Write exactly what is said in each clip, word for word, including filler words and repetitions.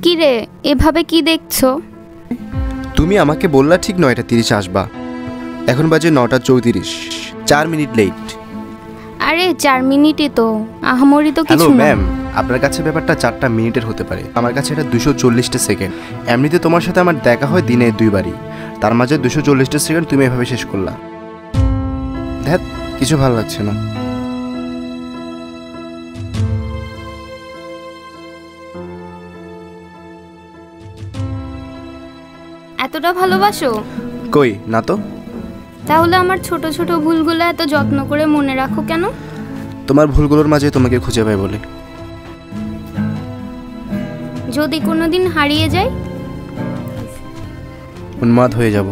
কি রে এভাবে কি দেখছো? তুমি আমাকে বললা ঠিক নয়টা তিরিশ আসবা, এখন বাজে নটা চৌত্রিশ, চার মিনিট লেট। আরে চার মিনিটই তো, আহামরি তো কিছু না। হ্যালো ম্যাম, আপনার কাছে ব্যাপারটা চারটা মিনিটের হতে পারে, আমার কাছে এটা দুশো চল্লিশটা সেকেন্ড। এমনিতে তোমার সাথে আমার দেখা হয় দিনে দুইবারই, তার মাঝে দুশো চল্লিশটা সেকেন্ড তুমি এভাবে শেষ করলা। ধ্যাত, কিছু ভালো লাগছে না। এতটা ভালোবাসো? কই না তো। তাহলে আমার ছোট ছোট ভুলগুলো এত যত্ন করে মনে রাখো কেন? তোমার ভুলগুলোর মাঝে তোমাকে খুঁজে পাই বলে। যদি কোনোদিন হারিয়ে যাই? উন্মাদ হয়ে যাব।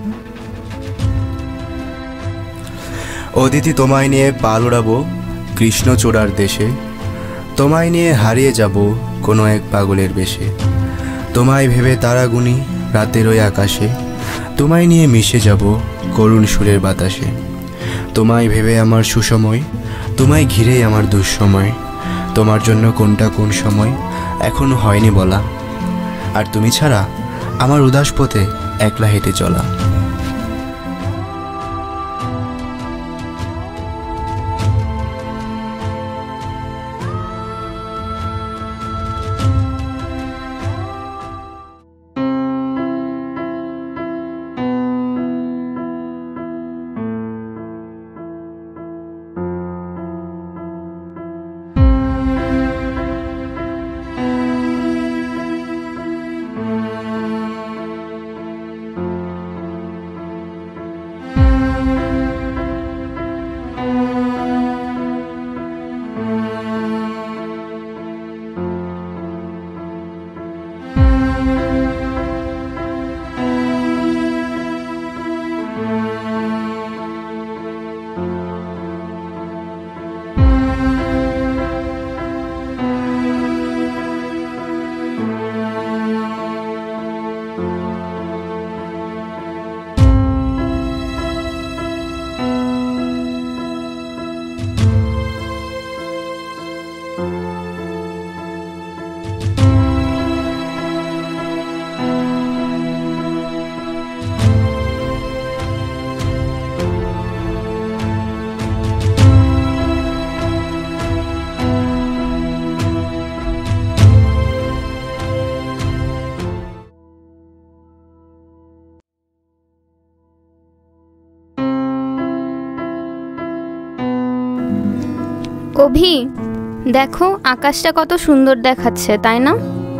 অদিতি তোমায় নিয়ে পাল উড়াবো কৃষ্ণচূড়ার দেশে, তোমায় নিয়ে হারিয়ে যাব কোনো এক পাগলের বেশে, তোমায় ভেবে তারা গুনি রাতের ওই আকাশে, তোমায় নিয়ে মিশে যাব করুণ সুরের বাতাসে, তোমায় ভেবে আমার সুসময়, তোমায় ঘিরেই আমার দুঃসময়, তোমার জন্য কোনটা কোন সময় এখনো হয়নি বলা, আর তুমি ছাড়া আমার উদাস পথে একলা হেঁটে চলা। অভি, দেখো আকাশটা কত সুন্দর দেখাচ্ছে, তাই না?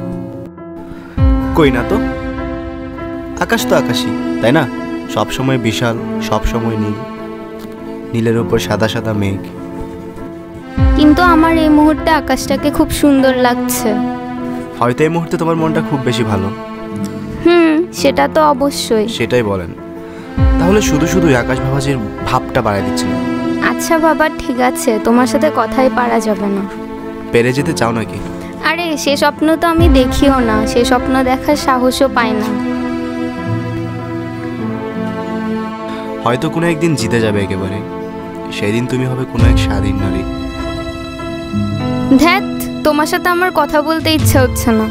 কই না তো, আকাশ তো আকাশই, তাই না? সব সময় বিশাল, সব সময় নীল, নীলের উপর সাদা সাদা মেঘ। কিন্তু আমার এই মুহূর্তে আকাশটাকে খুব সুন্দর লাগছে। হয়তো এই মুহূর্তে তোমার মনটা খুব বেশি ভালো। হুম, সেটা তো অবশ্যই। সেটাই বলেন, তাহলে শুধু শুধু আকাশ ভাবাজির ভাবটা বাড়ায় দিচ্ছেন। আচ্ছা বাবা, ঠিক আছে, তোমার সাথে কথাই পারা যাবে না। পেরে যেতে চাও নাকি? আরে সে স্বপ্ন তো আমি দেখিও না, সে স্বপ্ন দেখার সাহসও পাই না। হয়তো কোনো একদিন জিতে যাবে একেবারে, সেই দিন তুমি হবে কোনো এক স্বাধীন নারী। ধ্যাত, তোমার সাথে আমার কথা বলতে ইচ্ছা হচ্ছে না।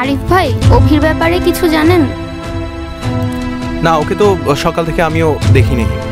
আরিফ ভাই, অভির ব্যাপারে কিছু জানেন? না, ওকে তো সকাল থেকে আমিও দেখিনি।